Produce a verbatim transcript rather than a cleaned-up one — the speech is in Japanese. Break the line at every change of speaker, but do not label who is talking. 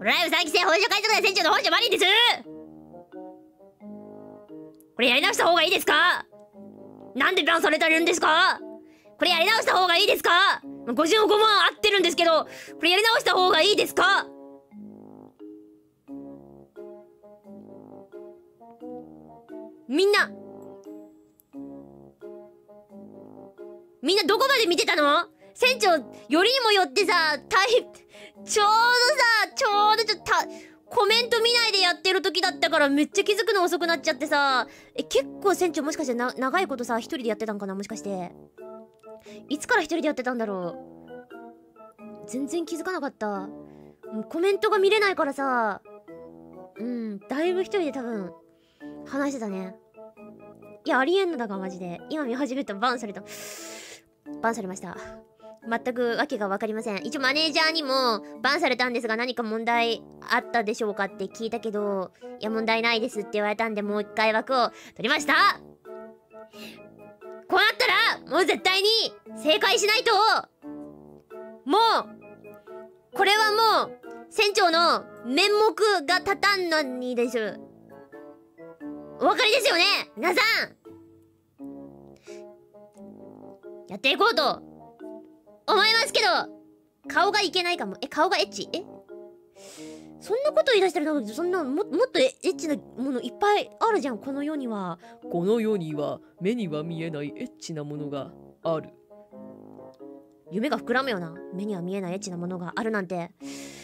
ライブさん期生本社海賊団船長の本社マリンです。これやり直した方がいいですか？なんでバンされてるんですか？これやり直した方がいいですか？ごじゅうごまん合ってるんですけど、これやり直した方がいいですか？みんなみんなどこまで見てたの？船長よりにもよってさ、大ちょうどさちょうどちょっとコメント見ないでやってる時だったからめっちゃ気づくの遅くなっちゃってさ。え、結構船長もしかしてな長いことさ一人でやってたんかな？もしかしていつから一人でやってたんだろう。全然気づかなかった。もうコメントが見れないからさ、うん、だいぶ一人で多分話してたね。いや、ありえんのだがマジで。今見始めた。バンされた。バンされました。全く訳が分かりません。一応マネージャーにもバンされたんですが何か問題あったでしょうかって聞いたけど、いや問題ないですって言われたんで、もう一回枠を取りました。こうなったらもう絶対に正解しないと、もうこれはもう船長の面目が立たんのにです。お分かりですよね皆さん。やっていこうと思いますけど、顔がいけないかも。え、顔がエッチ？え、そんなこと言い出したらなんかそんな も, もっとエッチなものいっぱいあるじゃん。この世には
この世には目には見えないエッチなものがある。
夢が膨らむよな。目には見えないエッチなものがあるなんて。